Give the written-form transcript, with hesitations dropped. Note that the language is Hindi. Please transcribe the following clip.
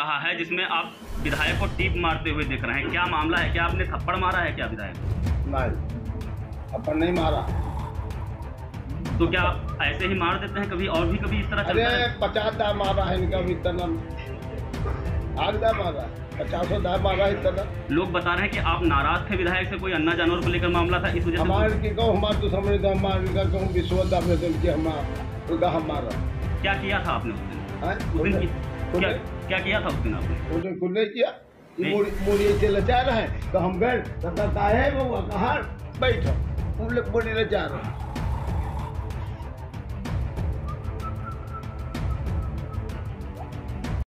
रहा है जिसमें आप विधायक को टीप मारते हुए देख रहे हैं। क्या मामला है? क्या आपने थप्पड़ मारा है क्या विधायक को? नहीं, थप्पड़ नहीं मारा। तो क्या ऐसे ही मार देते हैं? कभी और भी कभी इस तरह चलता है? अरे 50 दाव मारा है इनका भी इतना, 8 दाव मारा, 50 दाव मारा इतना। लोग बता रहे हैं कि आप नाराज थे विधायक से, कोई अन्ना जानवर को लेकर मामला था, इस वजह से हमारे की कहूँ हमारे तो समझ दो हमारे का कहूँ विश्व आवेदन की हमारा क्या किया था आपने उस दिन? क्या किया था उस दिन आपने? कुछ नहीं किया। मुड़ी से लचा रहे तो हम गए, कहा है वो कहा बैठो, हम लोग मुड़ी लचा रहे।